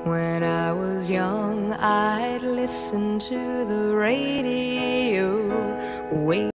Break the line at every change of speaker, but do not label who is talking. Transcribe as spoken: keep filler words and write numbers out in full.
When I was young, I'd listen to the radio. Wait